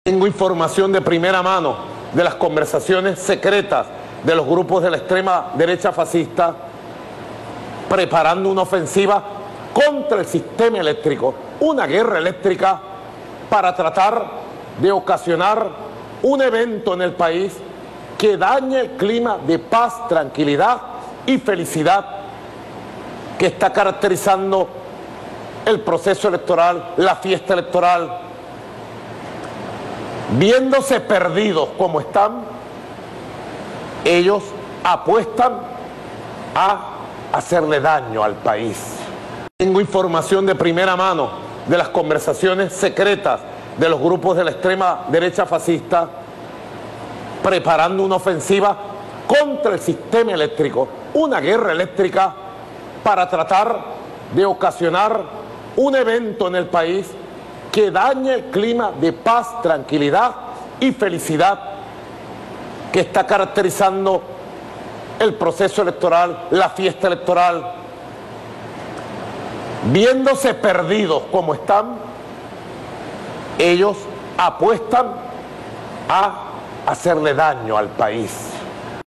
Tengo información de primera mano de las conversaciones secretas de los grupos de la extrema derecha fascista preparando una ofensiva contra el sistema eléctrico, una guerra eléctrica para tratar de ocasionar un evento en el país que dañe el clima de paz, tranquilidad y felicidad que está caracterizando el proceso electoral, la fiesta electoral. Viéndose perdidos como están, ellos apuestan a hacerle daño al país. Tengo información de primera mano de las conversaciones secretas de los grupos de la extrema derecha fascista preparando una ofensiva contra el sistema eléctrico, una guerra eléctrica para tratar de ocasionar un evento en el país que dañe el clima de paz, tranquilidad y felicidad que está caracterizando el proceso electoral, la fiesta electoral. Viéndose perdidos como están, ellos apuestan a hacerle daño al país.